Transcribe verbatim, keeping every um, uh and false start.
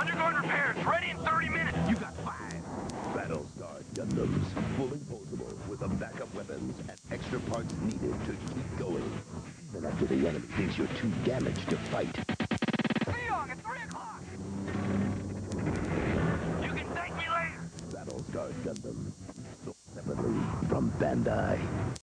Undergoing repairs. Ready in thirty minutes. You got five. Battle Scarred Gundams. Fully posable with the backup weapons and extra parts needed to keep going. Even after the enemy thinks you're too damaged to fight. Leon, at three o'clock. You can thank me later. Battle Scarred Gundam. Sold separately from Bandai.